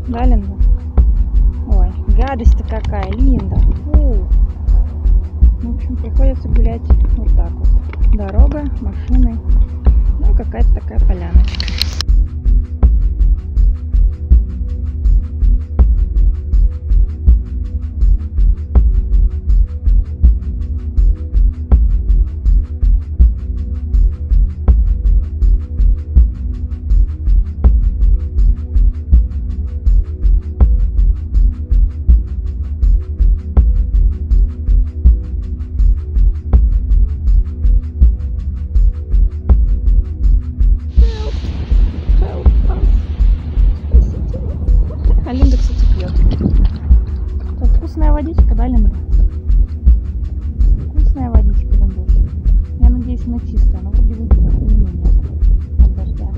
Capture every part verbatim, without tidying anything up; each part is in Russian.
Да, Линда? Ой, гадость-то какая, Линда. Фу. В общем, приходится гулять вот так вот. Дорога, машины, ну и какая-то такая поляночка. А Линда, кстати, пьет. Так, вкусная водичка, да, Линда? Вкусная водичка, Линда. Я надеюсь, она чистая. Она вроде выглядит более-менее от дождя.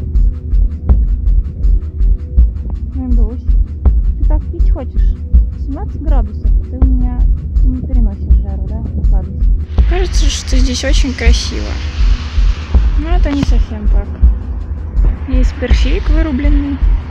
Линдусь, ты так пить хочешь? семнадцать градусов. Ты у меня не переносишь жару, да? Ладно. Кажется, что здесь очень красиво. Но это не совсем так. Есть персик вырубленный.